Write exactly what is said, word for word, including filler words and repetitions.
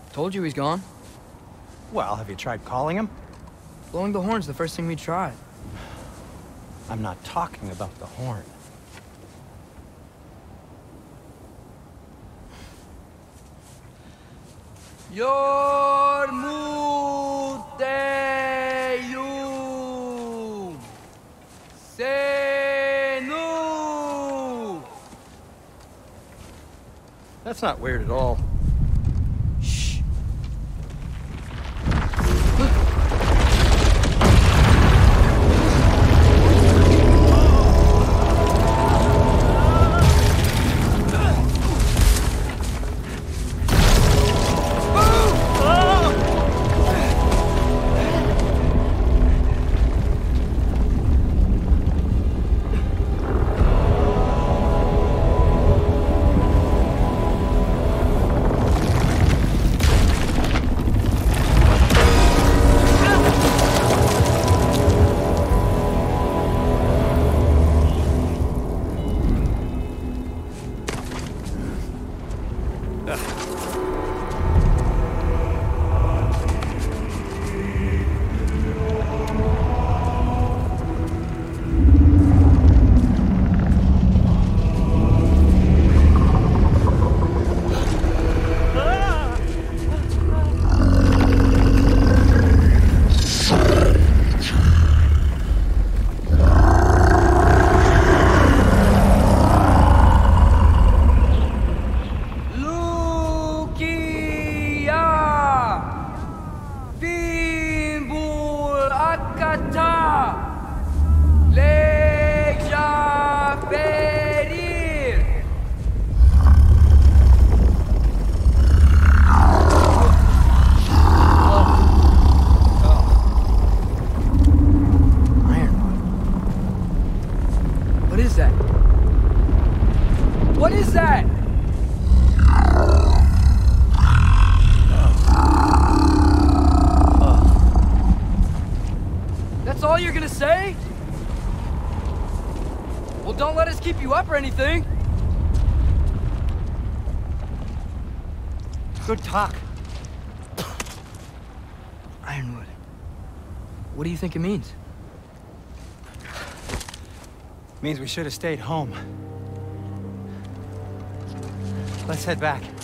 Told you he's gone. Well, have you tried calling him? Blowing the horn's the first thing we tried. I'm not talking about the horn. Jormungandr. Senu. That's not weird at all. Shh. What is that? That's all you're gonna say? Well, don't let us keep you up or anything. Good talk. Ironwood. What do you think it means? Means we should have stayed home. Let's head back.